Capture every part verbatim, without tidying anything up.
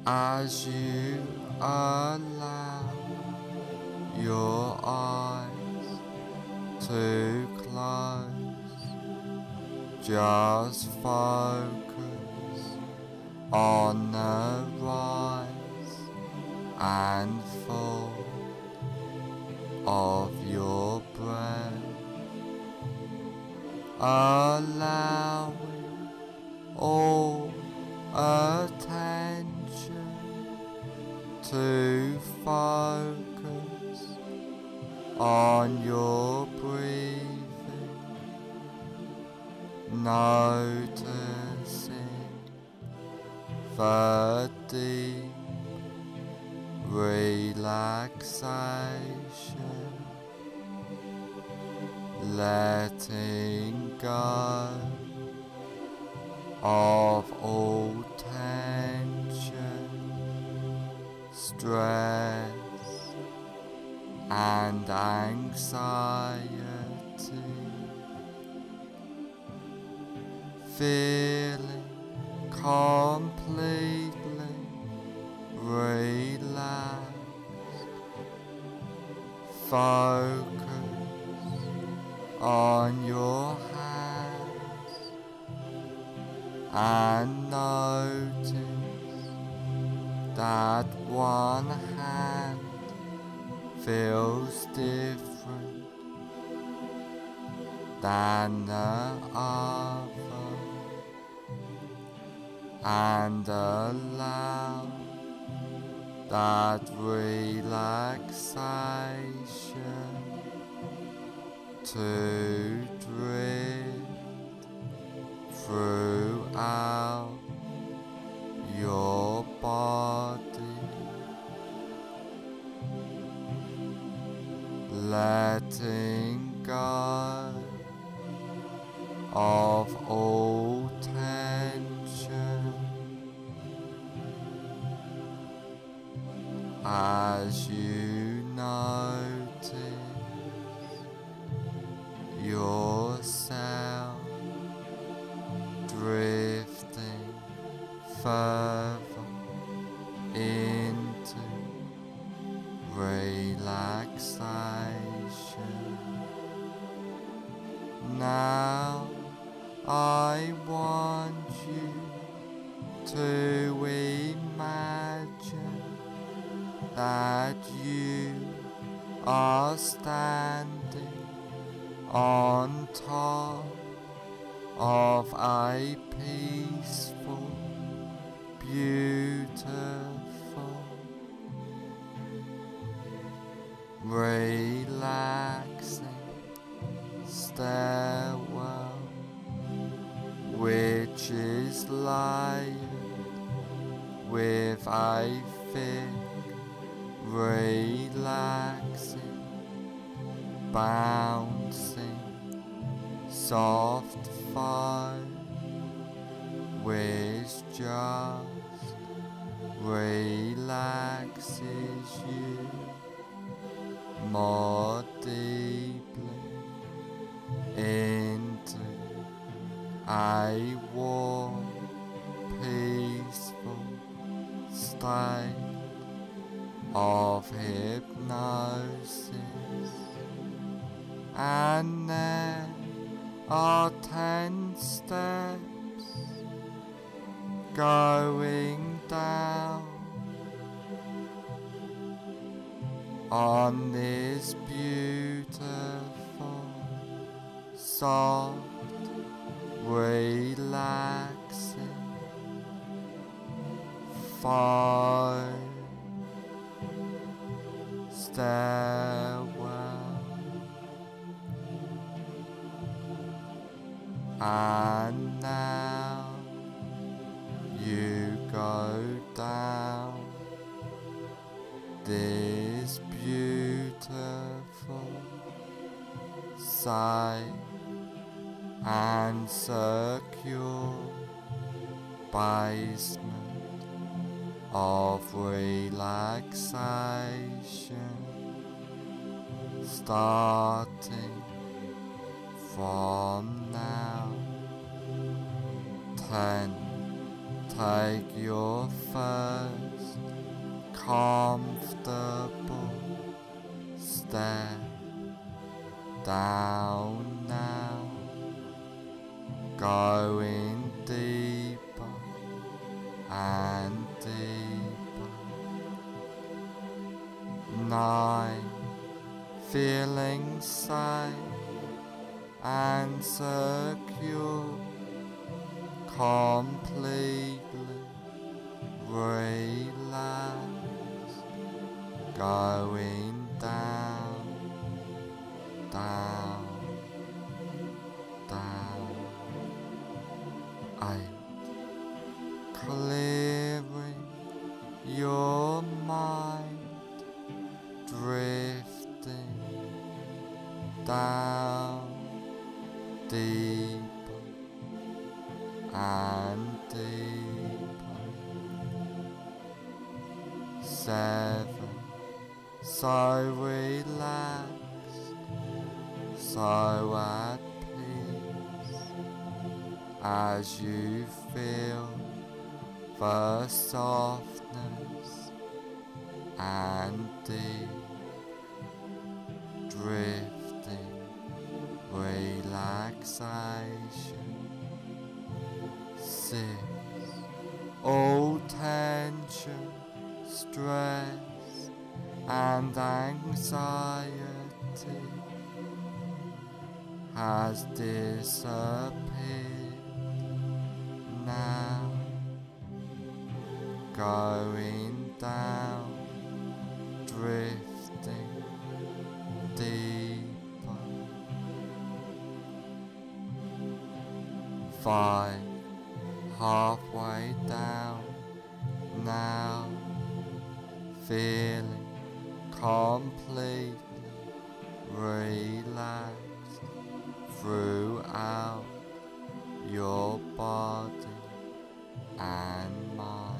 as you allow your eyes to close. Just focus on the rise and fall of your breath, allowing all attention to focus on your breathing, noticing the deep relaxation, letting go of all tension, stress and anxiety, feeling completely relaxed. Focus on your hands and notice that one hand feels different than the other, and allow that relaxation to drift throughout your body, letting go of all tension as you notice yourself drifting further into relaxation. Now I want you to imagine that you are standing on top of a peaceful, beautiful, relaxing stairwell, which is layered with a thick, relaxing, bouncing, soft foam, which just relaxes you more deeply into a warm, peaceful state of hypnosis. And there are ten steps going down on this beautiful, soft, relaxing foam stairwell, and now you go down this beautiful, safe and secure basement of relaxation, starting from now. Ten. Take your first comfortable step down now, going deeper and deeper. Nine, feeling safe and secure, completely relaxed, going down, down, down. Eight, clearing your mind, drifting down, deeper and deeper. Seven, so relaxed, so at peace, as you feel the softness and deep drifting relaxation. Six, all tension, stress and anxiety has disappeared now, going down, drifting deeper. Five, halfway down now, feeling completely relaxed throughout your body and mind.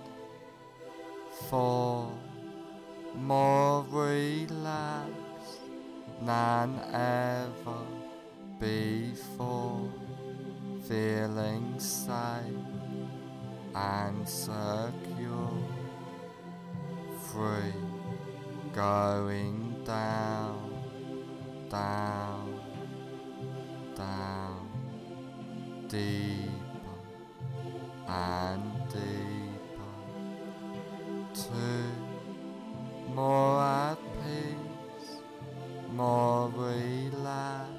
Four, more relaxed than ever before, feeling safe and secure. Three, going down, down, down, deeper and deeper. Two, more at peace, more relaxed,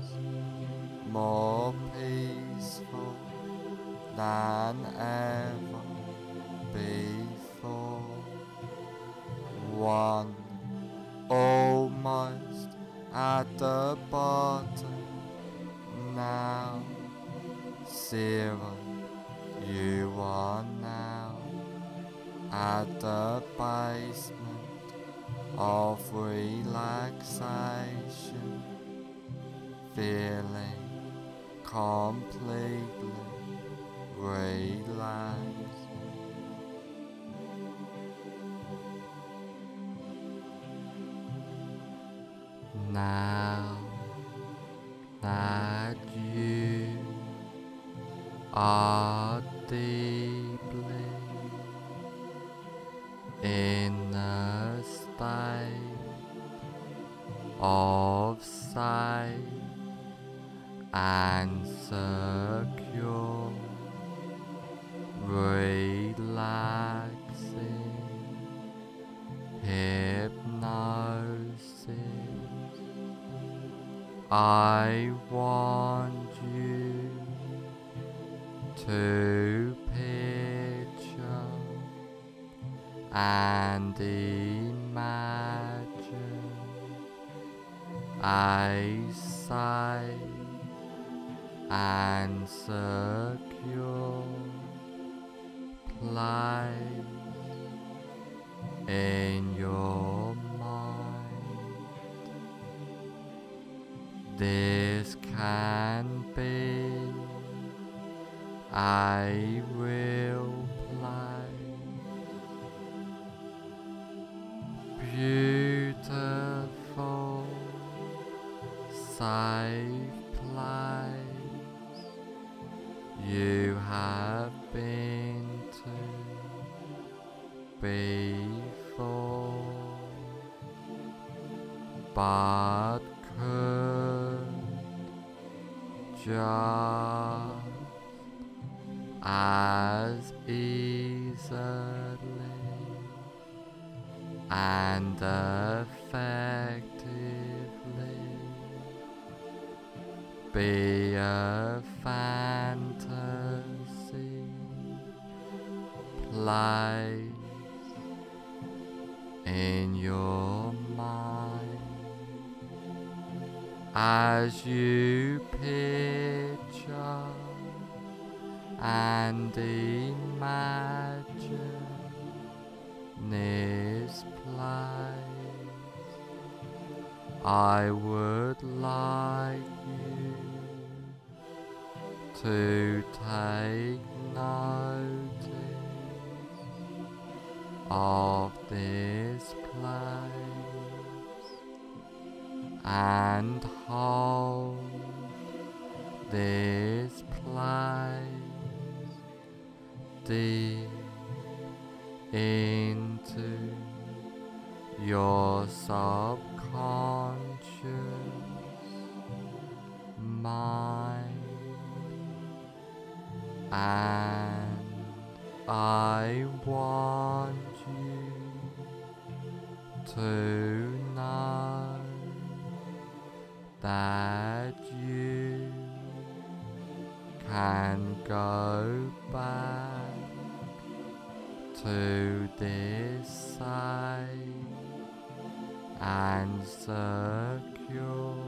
more peaceful than ever before. One, almost at the bottom now. Zero, you are now at the basement of relaxation, feeling completely relaxed. Now that you are deeply in a state of safe and secure, relaxing hypnosis, I want you to picture and imagine a safe and secure place in your mind. This can be a real place, beautiful, safe place you have been to before. but could just as easily and effectively be a fantasy place in your mind as you picture and imagine this place. I would like you to take notice of this place and hold this place deep into your subconscious mind, and I want you to know that you can go back to this safe and secure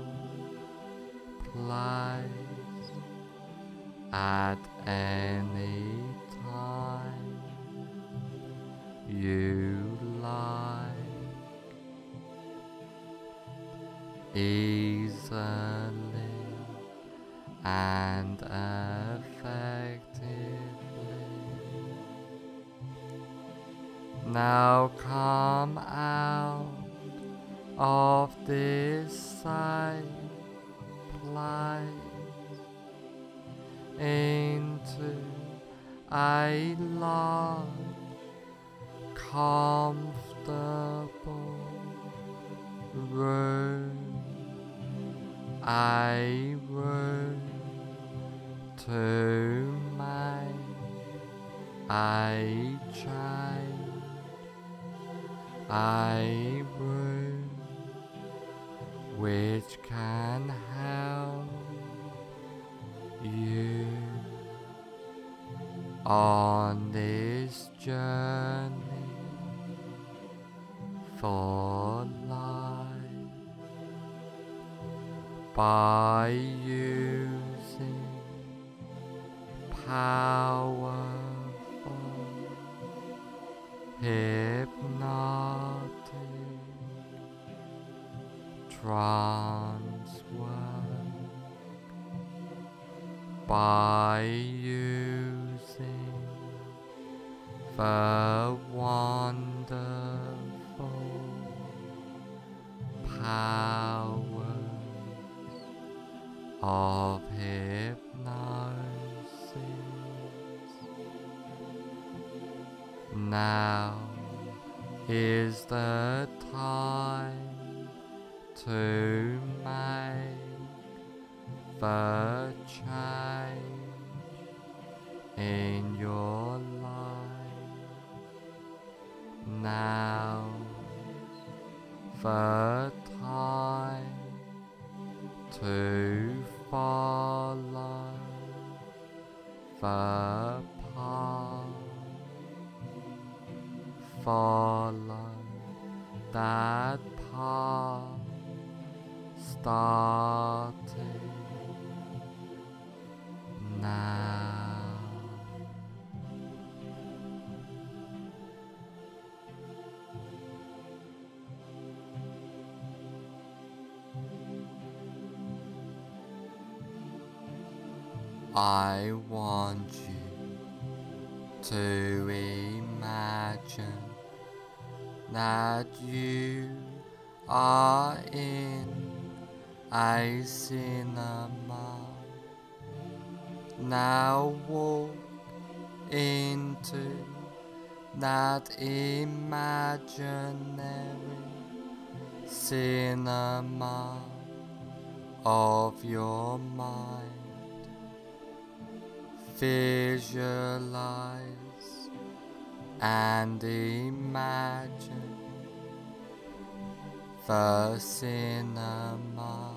place at any time you like, easily and effectively. Now come out of this safe place into a large, comfortable room, a room to make a change, a room which can help you on this journey for life by using powerful hypnotic trance work, by using the wonderful powers of hypnosis. Now is the time to make the change in your life. Now the time to follow the path, follow that path, starting now. I want you to imagine that you are in a cinema. Now walk into that imaginary cinema of your mind. Visualize and imagine the cinema.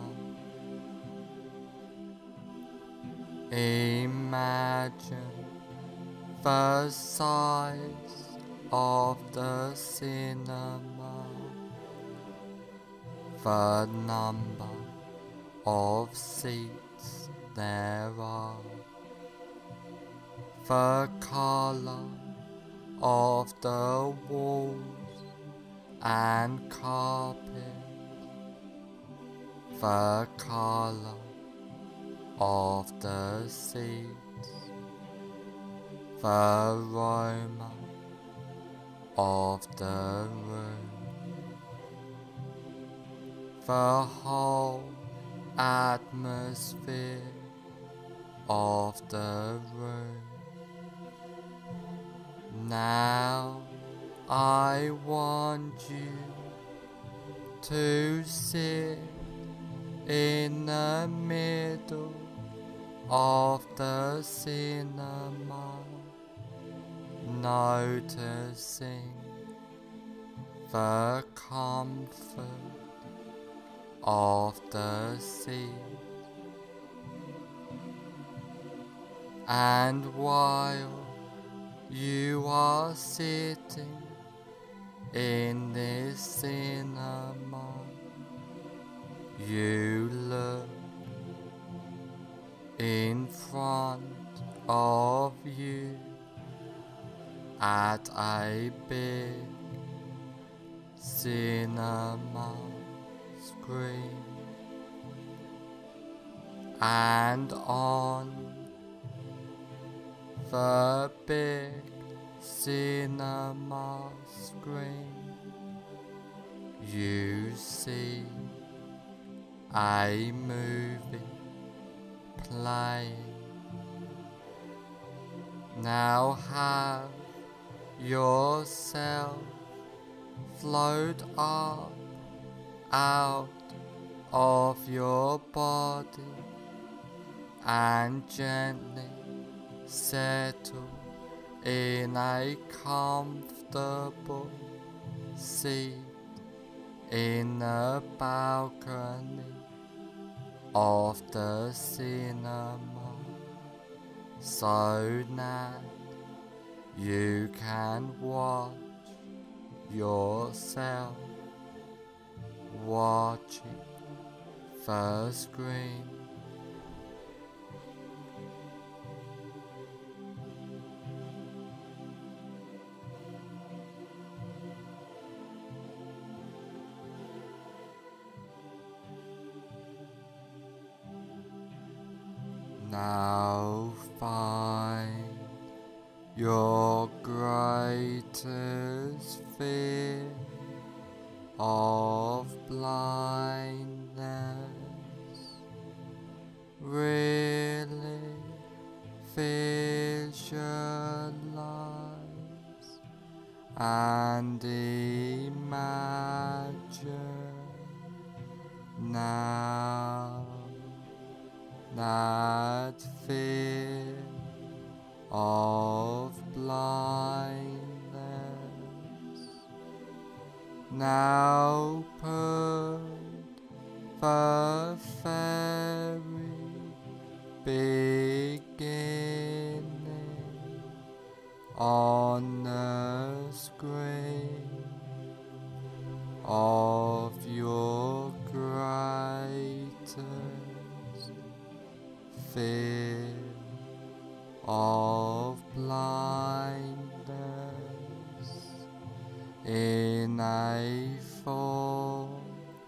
Imagine the size of the cinema, the number of seats there are, the color of the walls and carpet, the color of the seats, the aroma of the room, the whole atmosphere of the room. Now I want you to sit in the middle of the cinema, noticing the comfort of the seat. And while you are sitting in this cinema, you look in front of you at a big cinema screen, and on the big cinema screen you see a movie playing. Now have yourself float up out of your body and gently settle in a comfortable seat in the balcony of the cinema, so that you can watch yourself watching the screen. Now find your greatest fear of blindness. Really visualize and imagine now that fear of blindness. Now put the very beginning on the screen of your greatest fear of blindness in a form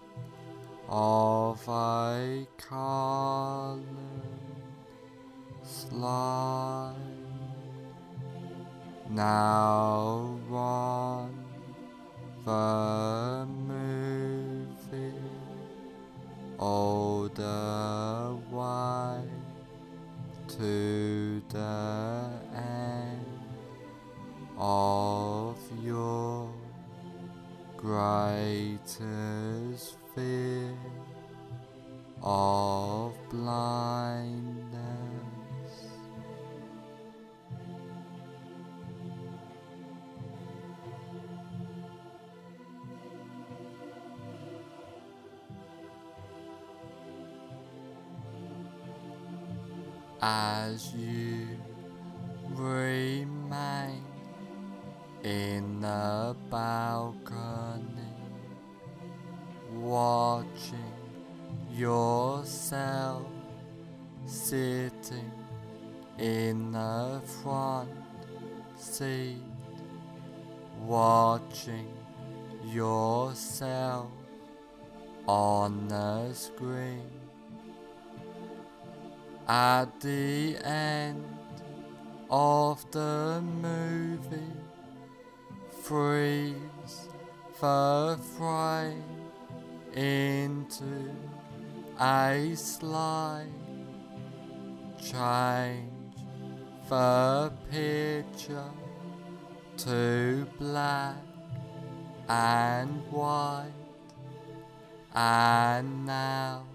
of a colored slide. Now run the movie all the way to the end of your greatest fear of blindness. As you remain in the balcony, watching yourself sitting in the front seat, watching yourself on the screen. At the end of the movie, freeze the frame into a slide, change the picture to black and white, and now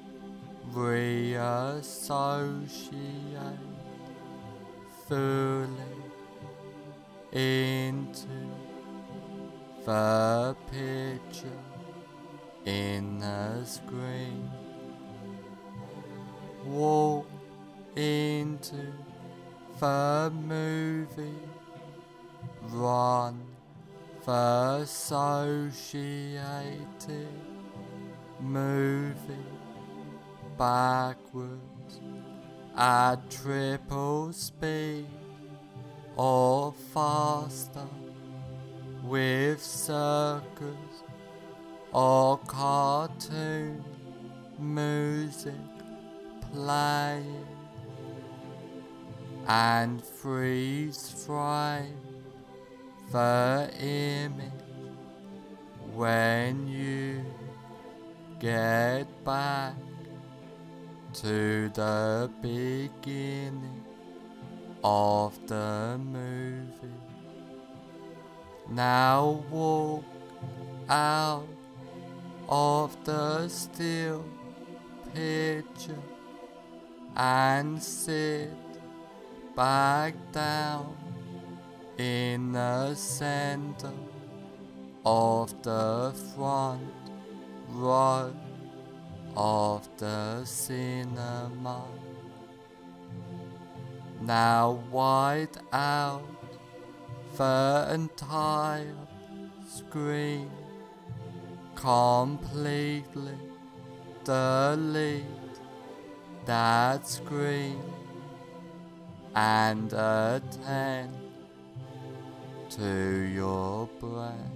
reassociate fully into the picture in the screen. Walk into the movie, run the associated movie backwards at triple speed or faster, with circus or cartoon music playing, and freeze frame the image when you get back to the beginning of the movie. Now walk out of the still picture and sit back down in the center of the front row of the cinema. Now wide out the entire screen, completely delete that screen and attend to your breath.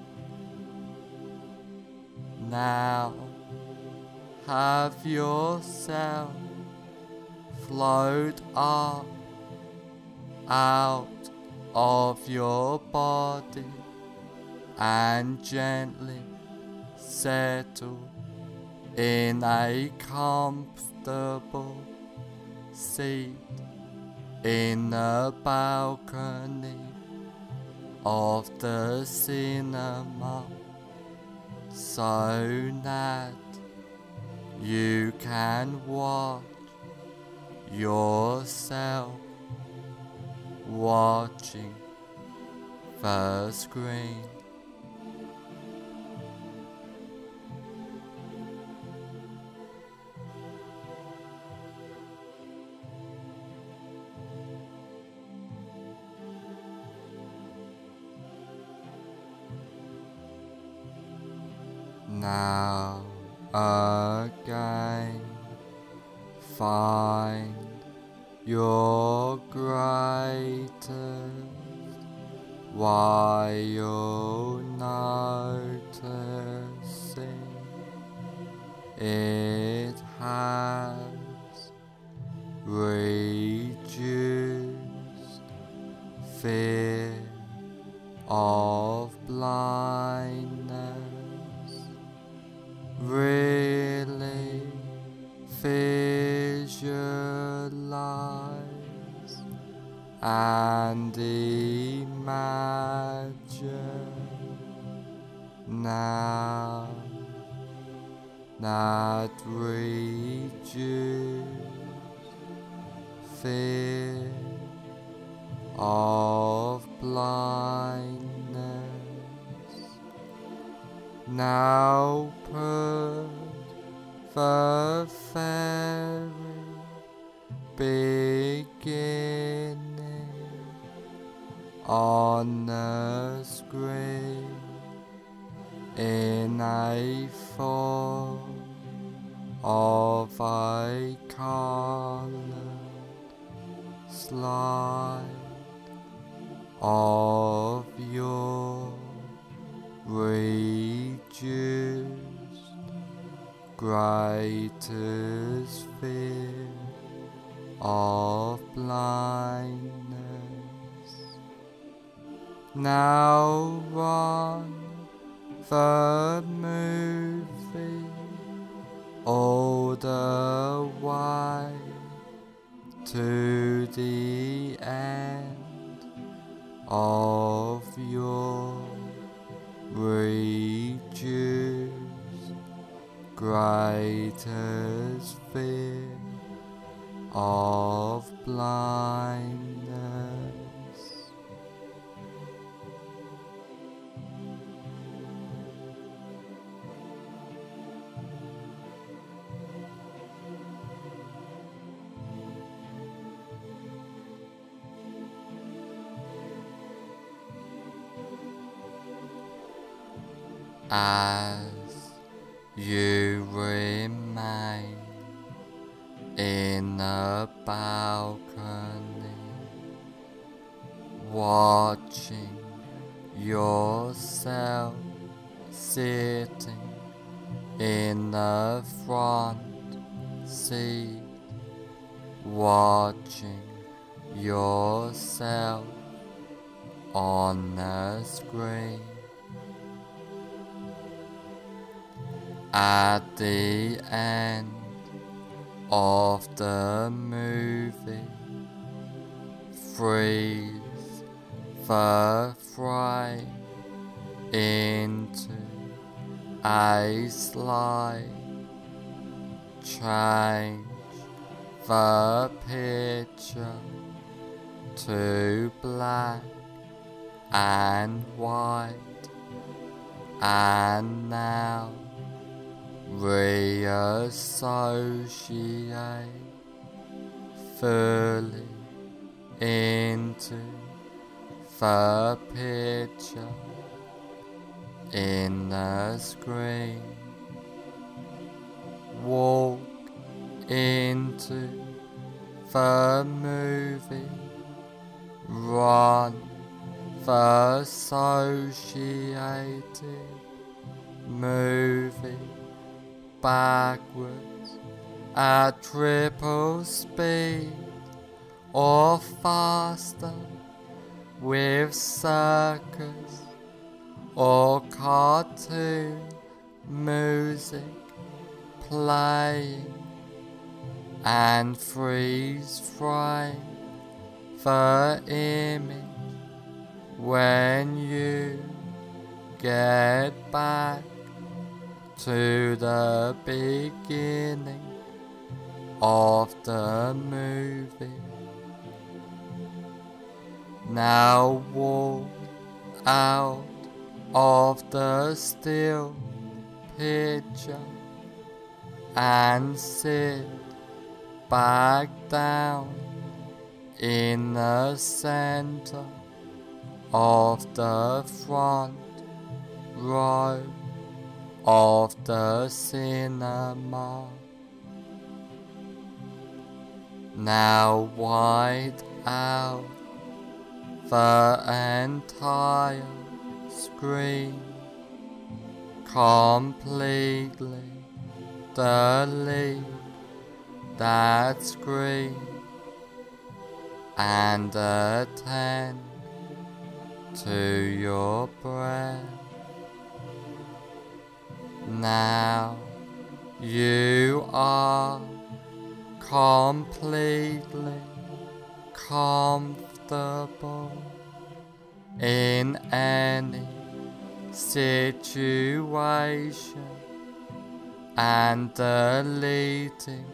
Now have yourself float up out of your body and gently settle in a comfortable seat in the balcony of the cinema, so that you can watch yourself watching the screen. Now again, find your greatest while you're noticing it has reduced fear of blindness. Really visualize and imagine now reduce fear of blindness. Now put the very beginning on the screen in a form of a coloured slide of your reduced greatest fear of blindness. Now run the movie all the way to the end of your reduced greatest fear of blindness. As you remain in the balcony, watching yourself sitting in the front seat, watching yourself on the screen. At the end of the movie, freeze the frame into a slide, change the picture to black and white, and now reassociate fully into the picture in the screen. Walk into the movie, run the associated movie backwards at triple speed or faster with circus or cartoon music playing, and freeze frame the image when you get back to the beginning of the movie. Now walk out of the still picture and sit back down in the center of the front row of the cinema. Now wide out the entire screen, completely delete that screen and attend to your breath. Now you are completely comfortable in any situation and deleting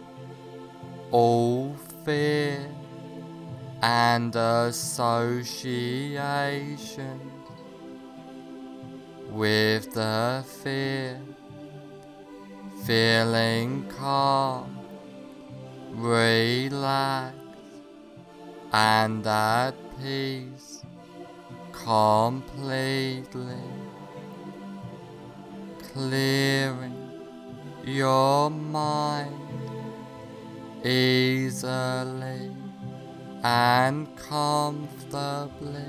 all fear and association with the fear, feeling calm, relaxed and at peace completely, clearing your mind easily and comfortably.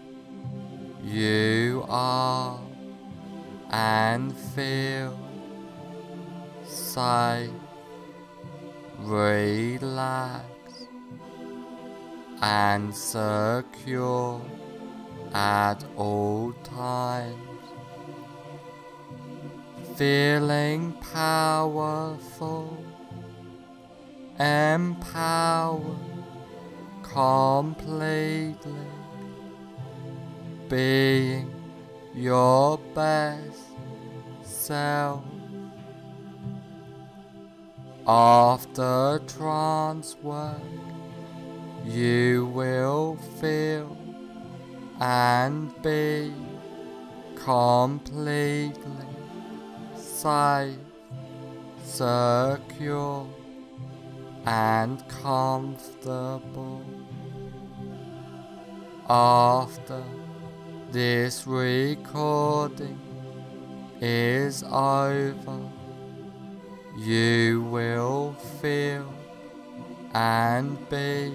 You are and feel safe, relaxed and secure at all times, feeling powerful, empowered completely, being your best self. After trance work, you will feel and be completely safe, secure and comfortable. After this recording is over, you will feel and be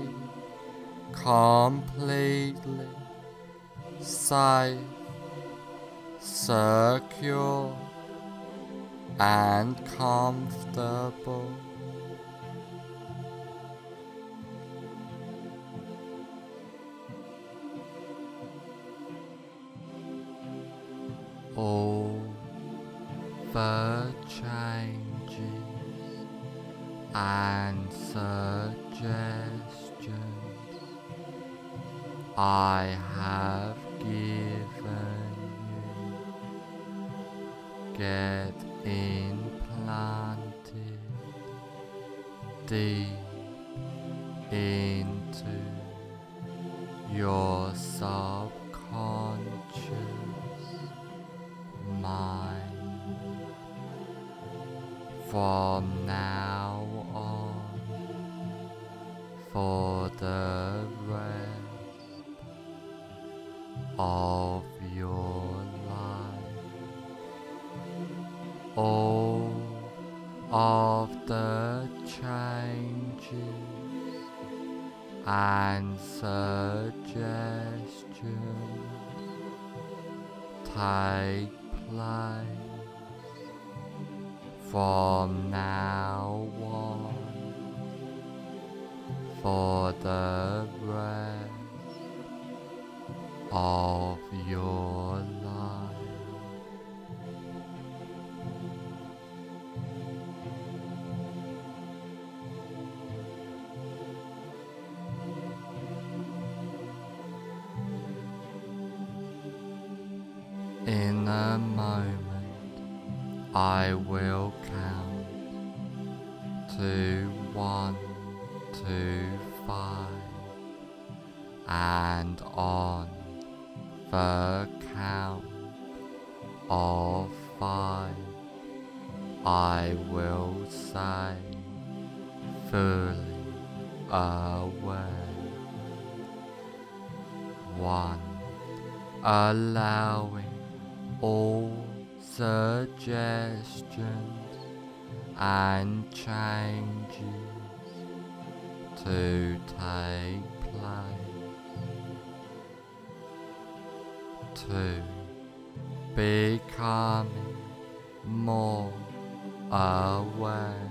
completely safe, secure and comfortable. All the changes and suggestions I have given you get implanted deep into your subconscious mind. From now on, for the rest of your life, all of the changes and suggestions take place from now on for the rest of your life. In a moment, I will count to one, two, five, and on the count of five, I will say, fully aware. One, allowing all suggestions and changes to take place. Two, becoming more aware.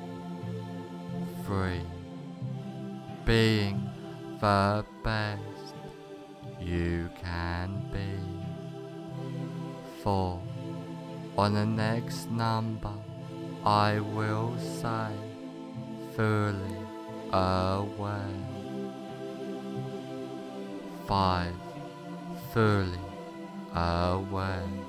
Three, being the best you can be. Four, on the next number, I will say, fully aware. Five, fully aware.